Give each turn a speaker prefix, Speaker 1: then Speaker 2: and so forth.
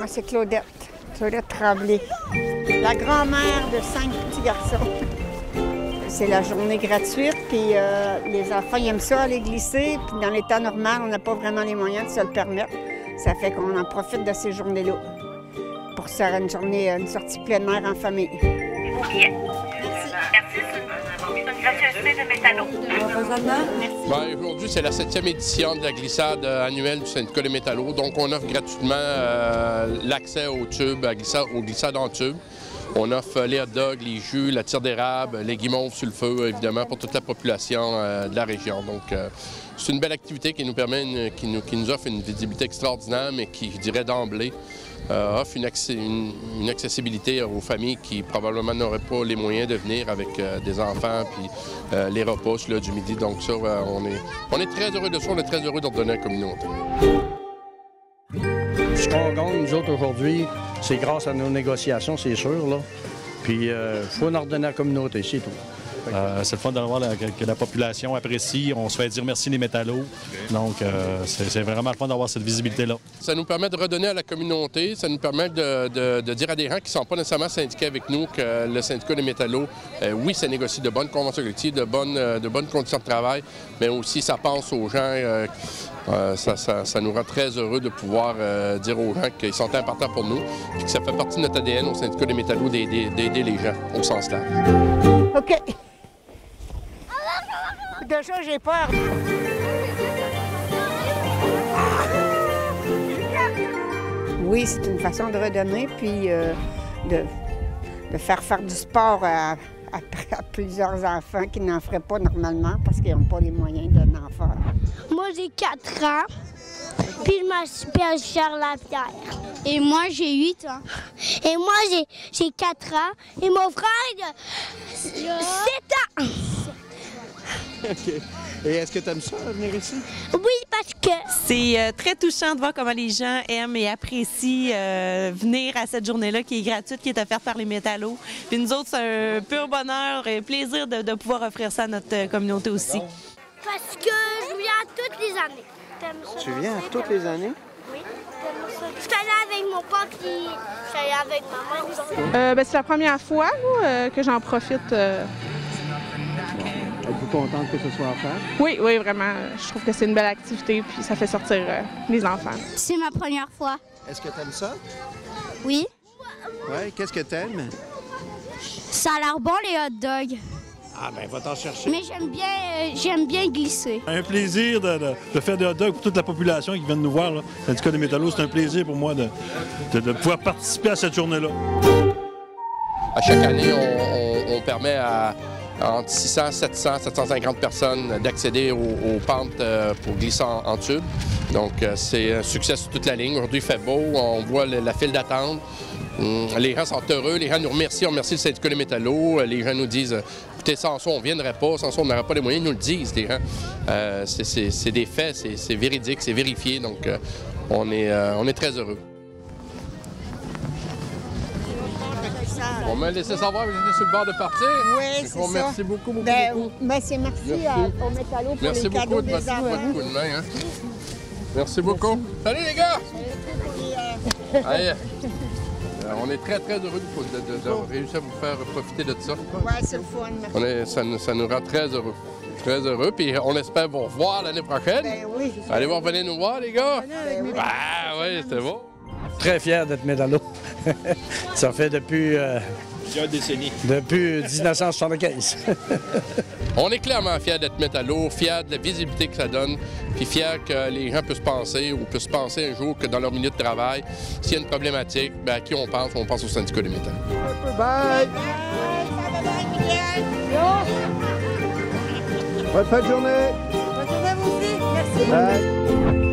Speaker 1: c'est Claudette. Claudette Tremblay. La grand-mère de 5 petits garçons. C'est la journée gratuite, puis les enfants ils aiment ça aller glisser. Puis dans l'état normal, on n'a pas vraiment les moyens de se le permettre. Ça fait qu'on en profite de ces journées-là pour faire une journée, une sortie plein air en famille.
Speaker 2: Merci.
Speaker 3: Bien, aujourd'hui, c'est la 7e édition de la glissade annuelle du syndicat Les Métallos. Donc, on offre gratuitement l'accès aux tubes, aux glissades en tube. On offre les hot dogs, les jus, la tire d'érable, les guimauves sur le feu, évidemment, pour toute la population de la région. Donc, c'est une belle activité qui nous permet, qui nous offre une visibilité extraordinaire, mais qui, je dirais d'emblée, offre une accessibilité aux familles qui probablement n'auraient pas les moyens de venir avec des enfants, puis les repas là, du midi. Donc ça, on est très heureux de ça, on est très heureux d'en donner à la communauté.
Speaker 4: Ce qu'on gagne, nous autres, aujourd'hui, c'est grâce à nos négociations, c'est sûr, là. Puis, il faut en ordonner à la communauté, c'est tout.
Speaker 5: C'est le fun de voir que la population apprécie. On se fait dire merci les métallos. Donc, c'est vraiment le fun d'avoir cette visibilité-là.
Speaker 3: Ça nous permet de redonner à la communauté. Ça nous permet de dire à des gens qui ne sont pas nécessairement syndiqués avec nous que le syndicat des métallos, oui, ça négocie de bonnes conventions collectives, de bonnes conditions de travail, mais aussi ça pense aux gens. Ça nous rend très heureux de pouvoir dire aux gens qu'ils sont importants pour nous et que ça fait partie de notre ADN au syndicat des métallos d'aider les gens au sens large.
Speaker 1: OK. Déjà, j'ai peur. Oui, c'est une façon de redonner, puis de faire du sport à plusieurs enfants qui n'en feraient pas normalement parce qu'ils n'ont pas les moyens d'en faire.
Speaker 6: Moi, j'ai 4 ans, puis je m'appelle Charles Lapierre. Et moi, j'ai 8 ans. Et moi, j'ai 4 ans. Et mon frère, 7 ans.
Speaker 4: OK. Et est-ce que tu aimes ça, venir ici?
Speaker 6: Oui, parce que...
Speaker 7: C'est très touchant de voir comment les gens aiment et apprécient venir à cette journée-là qui est gratuite, qui est offerte par les métallos. Puis nous autres, c'est un pur bonheur et plaisir de pouvoir offrir ça à notre communauté aussi.
Speaker 6: Parce que je viens toutes les années.
Speaker 4: Tu viens toutes les années?
Speaker 6: Oui. Je suis allée avec mon père, puis je suis allée avec ma mère.
Speaker 8: C'est la première fois là, que j'en profite.
Speaker 4: Êtes-vous contente que ce soit à faire?
Speaker 8: Oui, vraiment. Je trouve que c'est une belle activité, puis ça fait sortir les enfants.
Speaker 6: C'est ma première fois.
Speaker 4: Est-ce que tu aimes ça?
Speaker 6: Oui.
Speaker 4: Oui. Qu'est-ce que tu aimes?
Speaker 6: Ça a l'air bon, les hot dogs.
Speaker 4: Ah, ben va t'en chercher.
Speaker 6: Mais j'aime bien glisser.
Speaker 5: Un plaisir de faire des hot dogs pour toute la population qui vient de nous voir. Là. Le syndicat des métallos, c'est un plaisir pour moi de pouvoir participer à cette journée-là.
Speaker 3: À chaque année, on permet à entre 600, 700, 750 personnes d'accéder aux pentes pour glisser en tube. Donc, c'est un succès sur toute la ligne. Aujourd'hui, il fait beau, on voit la file d'attente. Les gens sont heureux, les gens nous remercient, on remercie le syndicat des métallos. Les gens nous disent, écoutez, sans ça, on ne viendrait pas, sans ça, on n'aurait pas les moyens, ils nous le disent, les gens. C'est des faits, c'est véridique, c'est vérifié, donc on est très heureux. On m'a laissé savoir que j'étais sur le bord de partir.
Speaker 1: Oui, c'est ça.
Speaker 3: Merci beaucoup, beaucoup.
Speaker 1: Merci aux métallos pour les cadeaux des enfants.
Speaker 3: Merci beaucoup de main. Hein. Merci beaucoup. Salut les gars! Allez, on est très, très heureux de réussir à vous faire profiter de ça.
Speaker 1: Oui, c'est le fun. Merci.
Speaker 3: Ça nous rend très heureux. Très heureux, puis on espère vous revoir l'année prochaine.
Speaker 1: Ben oui.
Speaker 3: Allez-vous revenir nous voir, les gars? Ah oui, c'était bon.
Speaker 4: Très fier d'être métallo. Ça fait depuis...
Speaker 5: Plusieurs décennies.
Speaker 4: Depuis 1975.
Speaker 3: On est clairement fiers d'être métallo, fiers de la visibilité que ça donne, puis fiers que les gens puissent penser un jour que dans leur milieu de travail, s'il y a une problématique, bien, à qui on pense au syndicat des métallos.
Speaker 4: Bye! Bonne fin de journée!
Speaker 1: Bonne journée à vous aussi. Merci.
Speaker 4: Bye.